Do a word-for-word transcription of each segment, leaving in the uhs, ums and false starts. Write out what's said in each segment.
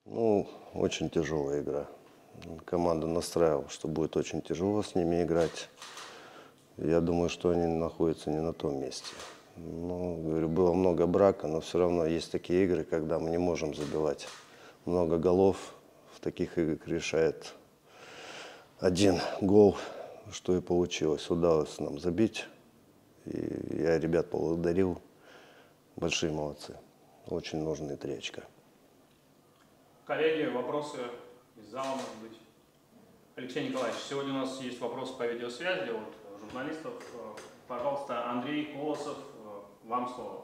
Ну, очень тяжелая игра. Команда настраивала, что будет очень тяжело с ними играть. Я думаю, что они находятся не на том месте. Ну, говорю, было много брака, но все равно есть такие игры, когда мы не можем забивать много голов. В таких играх решает один гол, что и получилось. Удалось нам забить. И я ребят поблагодарил. Большие молодцы. Очень нужны три очка. Коллеги, вопросы из зала, может быть. Алексей Николаевич, сегодня у нас есть вопрос по видеосвязи от журналистов. Пожалуйста, Андрей Колосов, вам слово.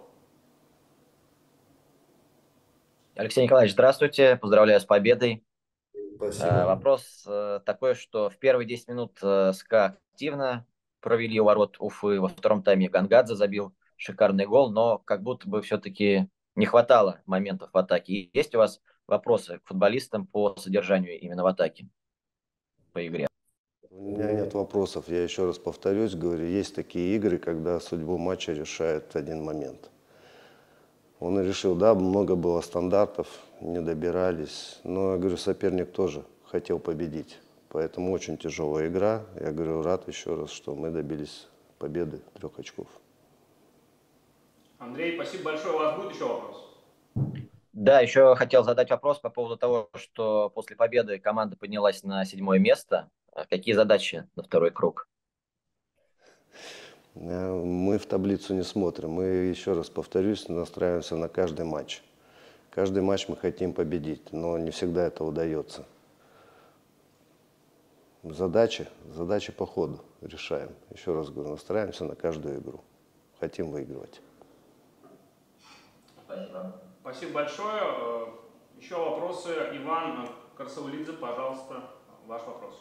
Алексей Николаевич, здравствуйте, поздравляю с победой. Спасибо. Вопрос э, такой, что в первые десять минут э, СКА активно провели у ворот Уфы, во втором тайме Гангадзе забил шикарный гол, но как будто бы все-таки не хватало моментов в атаке. И есть у вас вопросы к футболистам по содержанию именно в атаке, по игре? У меня нет вопросов. Я еще раз повторюсь, говорю, есть такие игры, когда судьбу матча решает один момент. Он и решил, да, много было стандартов, не добирались. Но, я говорю, соперник тоже хотел победить. Поэтому очень тяжелая игра. Я говорю, рад еще раз, что мы добились победы трех очков. Андрей, спасибо большое. У вас будет еще вопрос? Да, еще хотел задать вопрос по поводу того, что после победы команда поднялась на седьмое место. Какие задачи на второй круг? Мы в таблицу не смотрим. Мы, еще раз повторюсь, настраиваемся на каждый матч. Каждый матч мы хотим победить, но не всегда это удается. Задачи, задачи по ходу решаем. Еще раз говорю, настраиваемся на каждую игру. Хотим выигрывать. Спасибо. Спасибо большое. Еще вопросы. Иван Карсаулидзе, пожалуйста, ваш вопрос.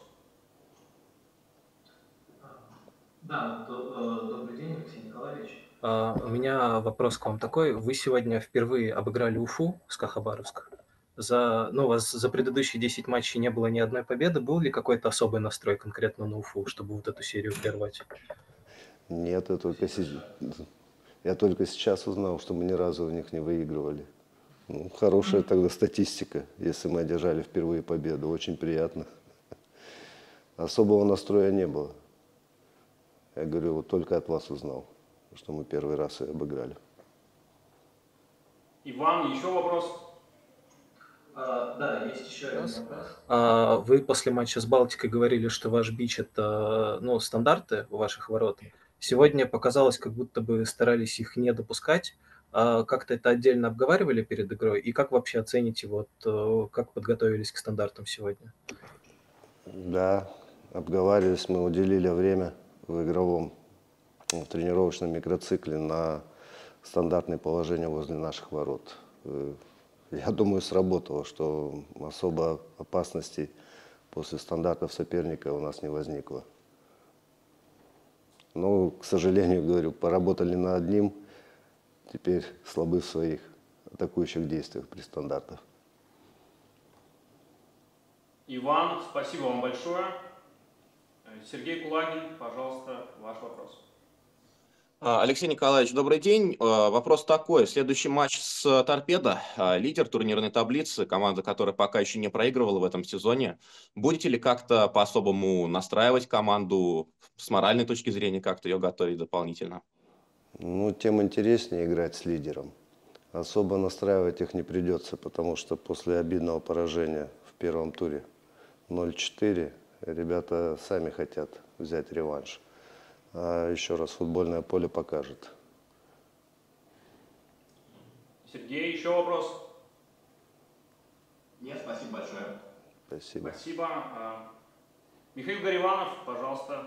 Да, добрый день, Алексей Николаевич. У меня вопрос к вам такой. Вы сегодня впервые обыграли Уфу, СКА Хабаровск. За, ну, у вас за предыдущие десять матчей не было ни одной победы. Был ли какой-то особый настрой конкретно на Уфу, чтобы вот эту серию прервать? Нет, я только, я только сейчас узнал, что мы ни разу у них не выигрывали. Ну, хорошая тогда статистика, если мы одержали впервые победу. Очень приятно. Особого настроя не было. Я говорю, вот только от вас узнал, что мы первый раз и обыграли. Иван, еще вопрос? А, да, есть еще один вопрос. А, вы после матча с Балтикой говорили, что ваш бич – это ну, стандарты у ваших ворот. Сегодня показалось, как будто бы старались их не допускать. А как-то это отдельно обговаривали перед игрой? И как вообще оцените, вот, как подготовились к стандартам сегодня? Да, обговаривались, мы уделили время в игровом, в тренировочном микроцикле на стандартные положения возле наших ворот. Я думаю, сработало, что особо опасностей после стандартов соперника у нас не возникло. Но, к сожалению, говорю, поработали над одним, теперь слабы в своих атакующих действиях при стандартах. Иван, спасибо вам большое. Сергей Кулагин, пожалуйста, ваш вопрос. Алексей Николаевич, добрый день. Вопрос такой. Следующий матч с «Торпедо», лидер турнирной таблицы, команда, которая пока еще не проигрывала в этом сезоне. Будете ли как-то по-особому настраивать команду с моральной точки зрения, как-то ее готовить дополнительно? Ну, тем интереснее играть с лидером. Особо настраивать их не придется, потому что после обидного поражения в первом туре ноль четыре ребята сами хотят взять реванш. А еще раз, футбольное поле покажет. Сергей, еще вопрос? Нет, спасибо большое. Спасибо. Спасибо. Михаил Гариванов, пожалуйста,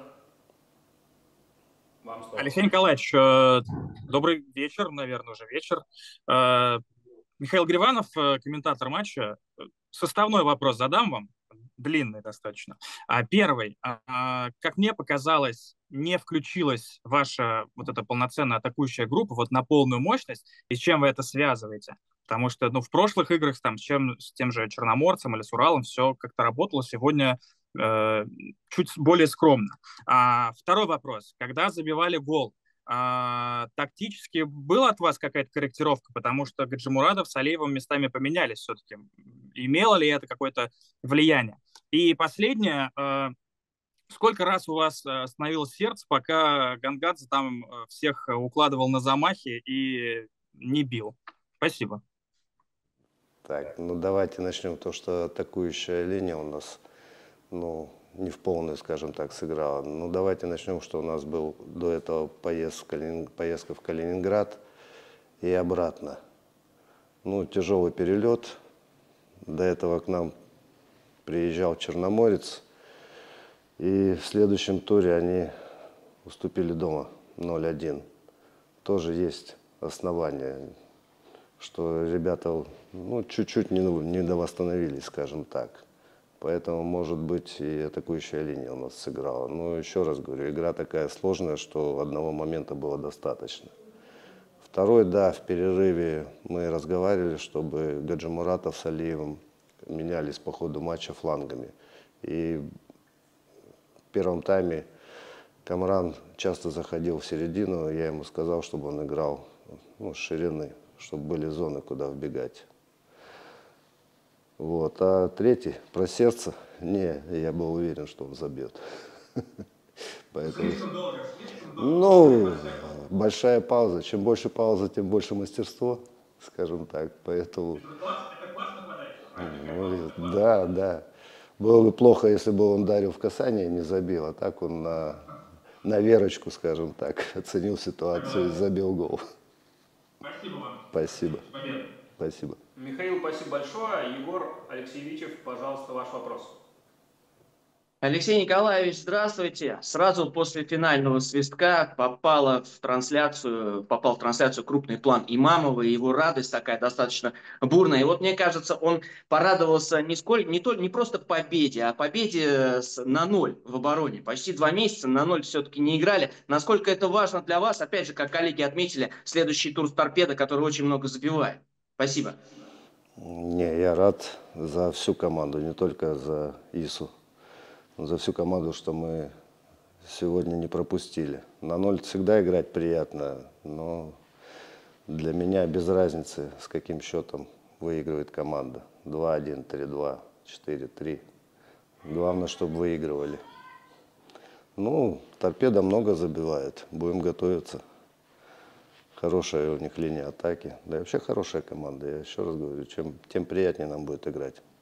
вам слово. Алексей Николаевич, добрый вечер, наверное, уже вечер. Михаил Гариванов, комментатор матча. Составной вопрос задам вам, длинный достаточно. Первый. Как мне показалось, не включилась ваша вот эта полноценная атакующая группа вот на полную мощность, и с чем вы это связываете? Потому что ну, в прошлых играх там, с, чем, с тем же Черноморцем или с Уралом все как-то работало, сегодня э, чуть более скромно. А второй вопрос. Когда забивали гол, А, тактически была от вас какая-то корректировка, потому что Гаджимурадов с Алиевым местами поменялись все-таки. Имело ли это какое-то влияние? И последнее, а, сколько раз у вас остановилось сердце, пока Гангадзе там всех укладывал на замахи и не бил? Спасибо. Так, ну давайте начнем то, что атакующая линия у нас, ну, не в полную, скажем так, сыграла. Ну, давайте начнем, что у нас был до этого поезд в Калинин... поездка в Калининград и обратно. Ну, тяжелый перелет. До этого к нам приезжал Черноморец. И в следующем туре они уступили дома ноль один. Тоже есть основания, что ребята, ну, чуть-чуть не, не довосстановились, скажем так. Поэтому, может быть, и атакующая линия у нас сыграла. Но еще раз говорю, игра такая сложная, что одного момента было достаточно. Второй, да, в перерыве мы разговаривали, чтобы Гаджимуратов с Алиевым менялись по ходу матча флангами. И в первом тайме Камран часто заходил в середину, я ему сказал, чтобы он играл, ну, с ширины, чтобы были зоны, куда вбегать. Вот. А третий, про сердце, не, я был уверен, что он забьет. Поэтому, ну, большая пауза. Чем больше пауза, тем больше мастерство, скажем так. Поэтому, ну, да, да. Было бы плохо, если бы он ударил в касание и не забил, а так он на, на верочку, скажем так, оценил ситуацию и забил гол. Спасибо вам. Спасибо. Спасибо. Михаил, спасибо большое. Егор Алексеевичев, пожалуйста, ваш вопрос. Алексей Николаевич, здравствуйте. Сразу после финального свистка попала в трансляцию, попал в трансляцию крупный план Имамова, и его радость такая достаточно бурная. И вот мне кажется, он порадовался не, сколь, не, то, не просто победе, а победе с, на ноль в обороне. Почти два месяца на ноль все-таки не играли. Насколько это важно для вас? Опять же, как коллеги отметили, следующий тур с торпедо, который очень много забивает. Спасибо. Не, я рад за всю команду, не только за ИСу. За всю команду, что мы сегодня не пропустили. На ноль всегда играть приятно, но для меня без разницы, с каким счетом выигрывает команда. два один, три два, четыре три. Главное, чтобы выигрывали. Ну, торпеда много забивает, будем готовиться. Хорошая у них линия атаки. Да и вообще хорошая команда. Я еще раз говорю, чем, тем приятнее нам будет играть.